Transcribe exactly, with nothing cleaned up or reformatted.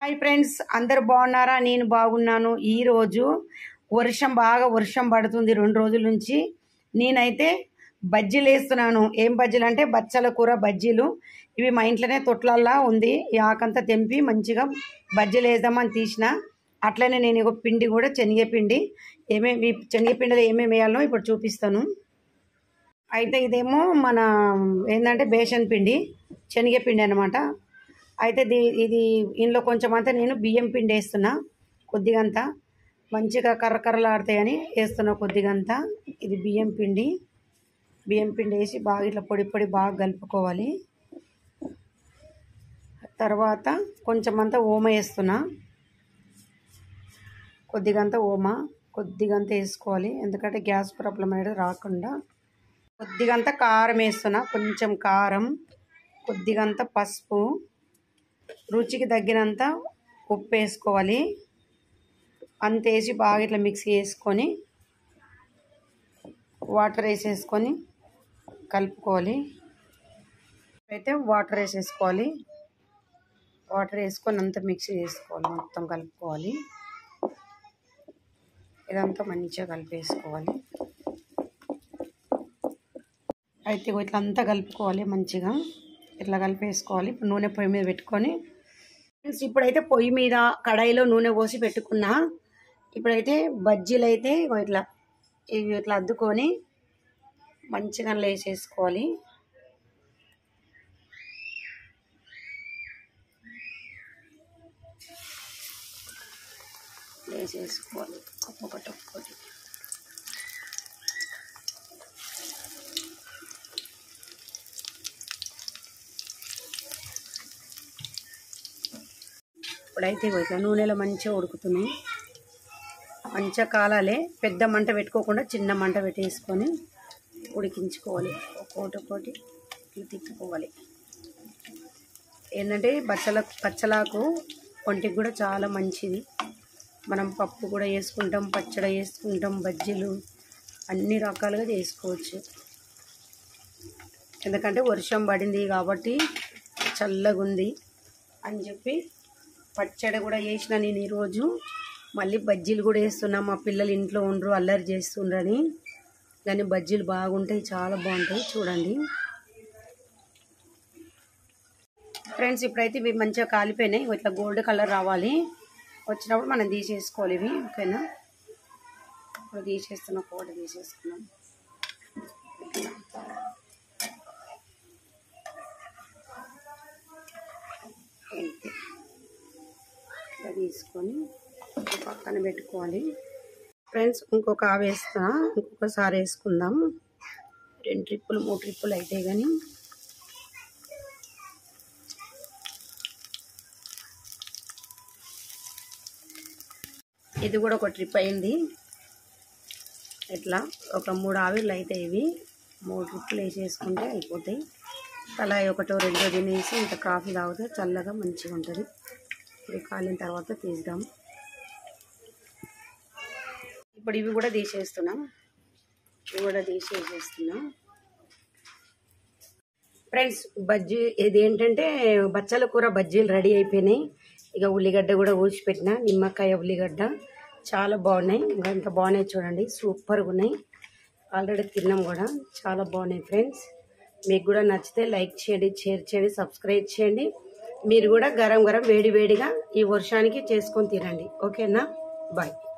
Hi friends, అందరు బాగున్నారా? నేను బాగున్నాను. ఈరోజు వర్షం బాగా వర్షం పడుతుంది రెండు రోజుల నుంచి. నేనైతే బజ్జీలు వేస్తున్నాను. ఏం బజ్జీలు అంటే బచ్చల కూర బజ్జీలు. ఇవి మా ఇంట్లోనే తొట్లల్లా ఉంది. ఈ ఆకంతా తెంపి మంచిగా బజ్జీలు వేద్దామని తీసిన. అట్లనే నేను ఇక పిండి కూడా శనగపిండి, ఏమేమి శనగపిండిలో ఏమేమి వేయాలో ఇప్పుడు చూపిస్తాను. అయితే ఇదేమో మన ఏంటంటే బేసన్ పిండి, శనగపిండి అనమాట. అయితే దీ ఇది ఇందులో కొంచెం అంతా నేను బియ్యం పిండి వేస్తున్నా, కొద్దిగంతా మంచిగా కర్రకర్రలాడతాయని వేస్తున్నా కొద్దిగంతా. ఇది బియ్యం పిండి బియ్యం పిండి వేసి బాగా ఇట్లా పొడి పొడి బాగా కలుపుకోవాలి. తర్వాత కొంచెం అంతా ఓమ వేస్తున్నా, కొద్దిగంతా ఓమ కొద్దిగంతా వేసుకోవాలి, ఎందుకంటే గ్యాస్ ప్రాబ్లం అనేది రాకుండా. కొద్దిగంతా కారం వేస్తున్నా, కొంచెం కారం, కొద్దిగంతా పసుపు, రుచికి తగ్గినంత ఉప్పు వేసుకోవాలి. అంత వేసి బాగా ఇట్లా మిక్స్ చేసుకొని వాటర్ వేసేసుకొని కలుపుకోవాలి. అయితే వాటర్ వేసేసుకోవాలి. వాటర్ వేసుకొని అంతా మిక్స్ చేసుకోవాలి, మొత్తం కలుపుకోవాలి. ఇదంతా మంచిగా కలిపేసుకోవాలి. అయితే ఇట్లా అంతా కలుపుకోవాలి మంచిగా, ఇట్లా కలిపేసుకోవాలి. ఇప్పుడు నూనె పొయ్యి మీద పెట్టుకొని, ఇప్పుడైతే పొయ్యి మీద కడాయిలో నూనె పోసి పెట్టుకున్నా. ఇప్పుడైతే బజ్జీలు అయితే ఇట్లా ఇవి ఇట్లా అద్దుకొని మంచిగా వేసేసుకోవాలి. వేసేసుకోవాలి ఒక్కొక్కటి ఒక్కొక్కటి. ఇప్పుడైతే ఇట్లా నూనెలో మంచిగా ఉడుకుతున్నాయి. మంచిగా కాలాలి. పెద్ద మంట పెట్టుకోకుండా చిన్న మంట పెట్టేసుకొని ఉడికించుకోవాలి. ఒక్కొక్కటి ఒక్కొక్కటి ఇట్లా తిప్పుకోవాలి. ఏంటంటే బచ్చల పచ్చలాకు ఒంటికి కూడా చాలా మంచిది. మనం పప్పు కూడా వేసుకుంటాం, పచ్చడి వేసుకుంటాం, బజ్జీలు అన్ని రకాలుగా చేసుకోవచ్చు. ఎందుకంటే వర్షం పడింది కాబట్టి చల్లగా ఉంది అని చెప్పి పచ్చడి కూడా వేసిన నేను ఈరోజు. మళ్ళీ బజ్జీలు కూడా వేస్తున్నా. మా పిల్లలు ఇంట్లో ఉండరు, అల్లరి చేస్తుండ్రని. కానీ బజ్జీలు బాగుంటాయి, చాలా బాగుంటాయి. చూడండి ఫ్రెండ్స్, ఇప్పుడైతే ఇవి మంచిగా కాలిపోయినాయి. ఇట్లా గోల్డ్ కలర్ రావాలి. వచ్చినప్పుడు మనం తీసేసుకోవాలి ఇవి. ఓకేనా? ఇప్పుడు తీసేస్తున్నా, కోట తీసేసుకున్నాం. ఇట్లా తీసుకొని పక్కన పెట్టుకోవాలి. ఫ్రెండ్స్, ఇంకొక ఆవి వేస్తున్నా, ఇంకొకసారి వేసుకుందాం. రెండు ట్రిప్పులు మూడు ట్రిప్పులు అయితే కానీ ఇది కూడా ఒక ట్రిప్ అయింది. ఇట్లా ఒక మూడు ఆవిర్లు అయితే ఇవి మూడు ట్రిప్పులు వేసేసుకుంటే అయిపోతాయి. అలా ఒకటో రెండో తినేసి ఇంత కాఫీ తాగితే చల్లగా మంచిగా ఉంటుంది. ఇది కాలిన తర్వాత తీద్దాం. ఇప్పుడు ఇవి కూడా తీసేస్తున్నాం, ఇవి కూడా తీసేసేస్తున్నాం. ఫ్రెండ్స్, బజ్జీ ఇది ఏంటంటే బచ్చల కూర బజ్జీలు రెడీ అయిపోయినాయి. ఇక ఉల్లిగడ్డ కూడా ఊసి పెట్టిన, నిమ్మకాయ ఉల్లిగడ్డ చాలా బాగున్నాయి. ఇంకా ఇంత బాగున్నాయి చూడండి, సూపర్గా ఉన్నాయి. ఆల్రెడీ తిన్నాం కూడా, చాలా బాగున్నాయి. ఫ్రెండ్స్, మీకు కూడా నచ్చితే లైక్ చేయండి, షేర్ చేయండి, సబ్స్క్రైబ్ చేయండి. మీరు కూడా గరం గరం వేడి వేడిగా ఈ వర్షానికి చేసుకొని తినండి. ఓకేనా? బాయ్.